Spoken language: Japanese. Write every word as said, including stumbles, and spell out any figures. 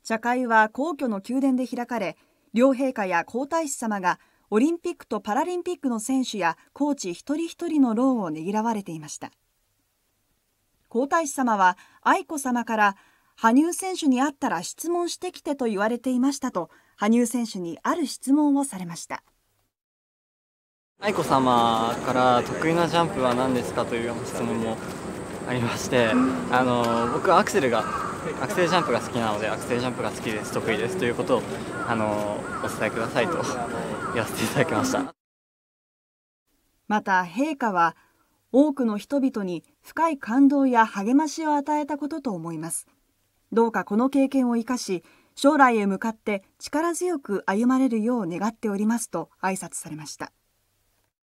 茶会は皇居の宮殿で開かれ、両陛下や皇太子さまがオリンピックとパラリンピックの選手やコーチ一人一人の労をねぎらわれていました。皇太子さまは愛子さまから羽生選手に会ったら質問してきてと言われていましたと、羽生選手にある質問をされました。 愛子さまから得意なジャンプは何ですかというような質問もありまして、あの僕はアクセルがアクセルジャンプが好きなので、アクセルジャンプが好きです、得意ですということをあのお伝えくださいと言わせていただきました。 また陛下は、多くの人々に深い感動や励ましを与えたことと思います。どうかこの経験を生かし、将来へ向かって力強く歩まれるよう願っておりますと挨拶されました。